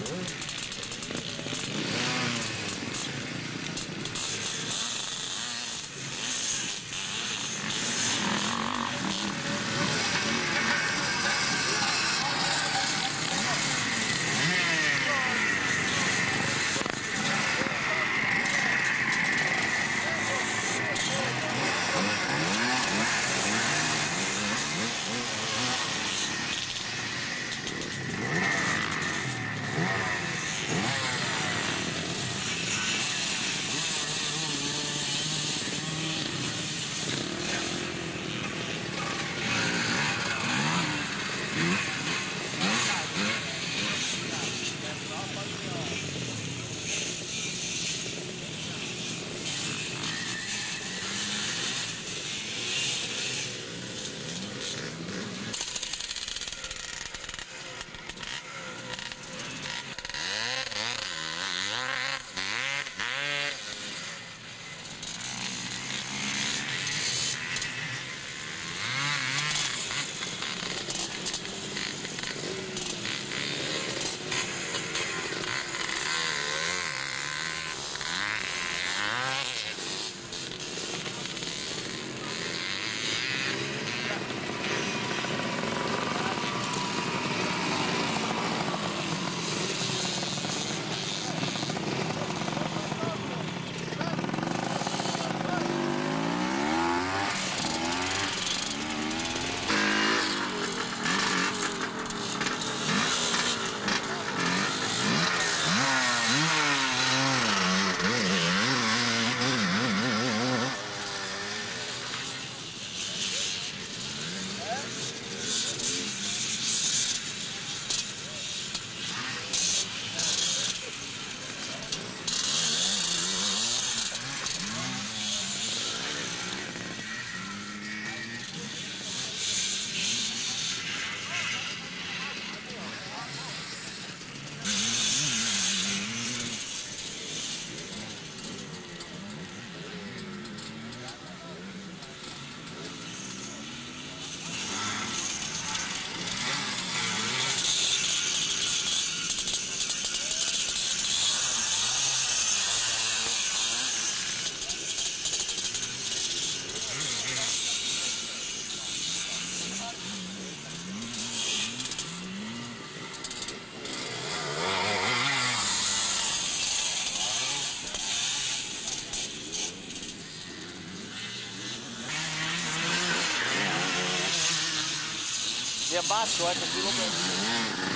Mi abbasso, così lo vedo.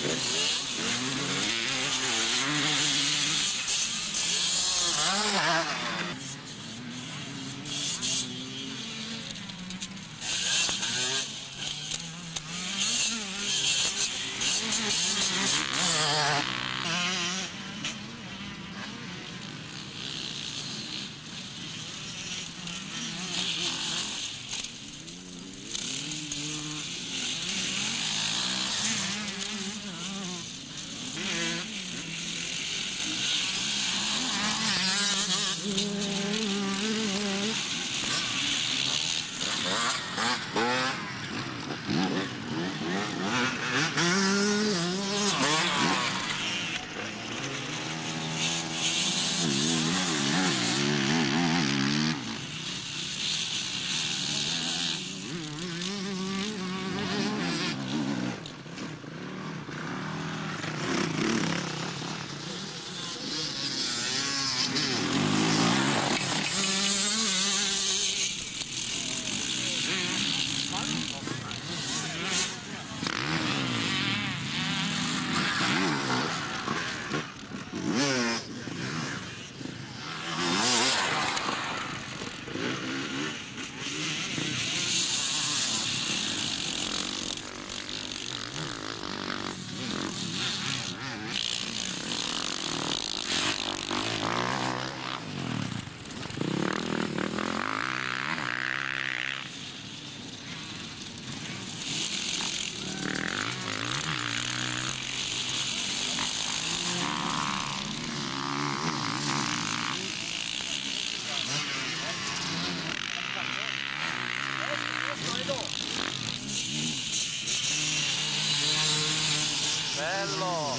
Bello!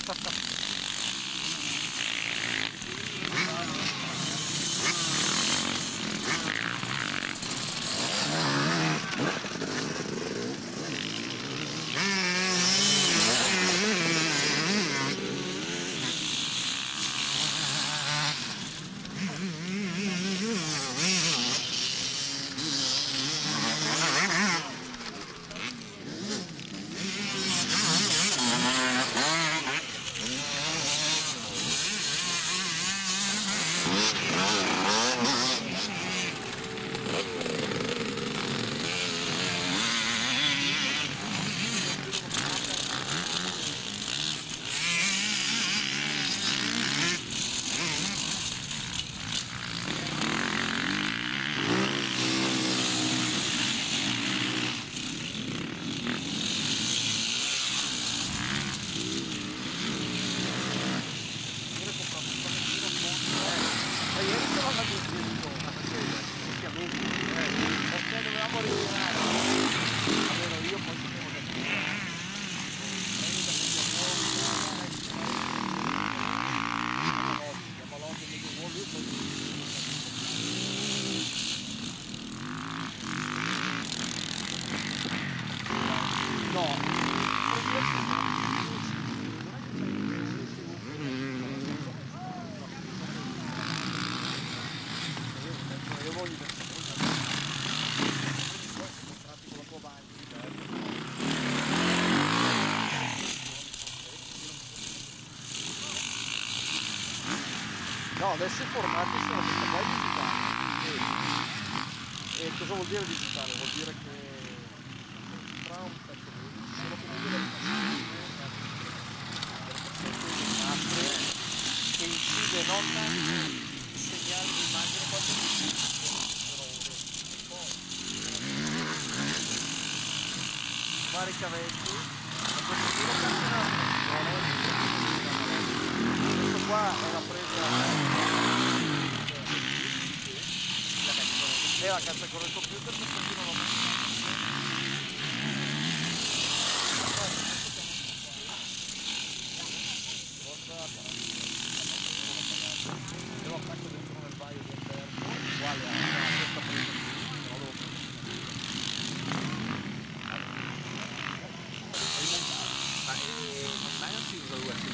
Perché dovevamo ritirare? Almeno io poi sapevo no, adesso i formati sono questa qua digitale. E cosa vuol dire digitale? Vuol dire che tra un pezzo solo che non deve che incide non i segnali di immagine quanto vari cavetti, questo qua è la presa e la cassa con il computer, questo qui non lo devo attacco dentro nel baio di interno uguale a questa presa ma non si usa l'USB?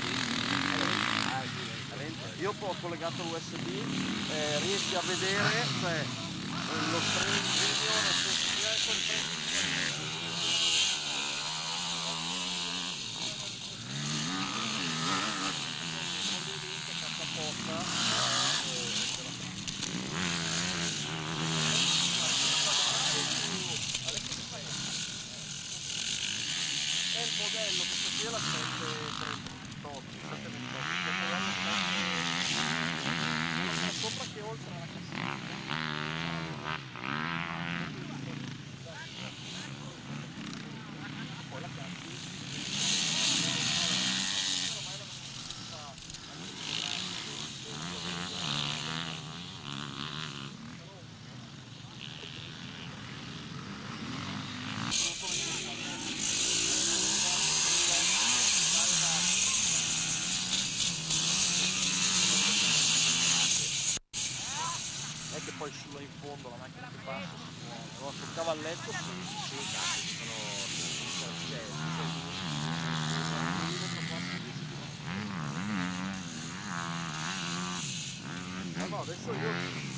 Io ho collegato l'USB, riesci a vedere, cioè lo stream video, nel senso che qui è la 738, 728, sto provando sopra che oltre alla classifica. Poi la classifica. È che poi sulla in fondo la macchina che passa si muove. Allora sul cavalletto no, adesso io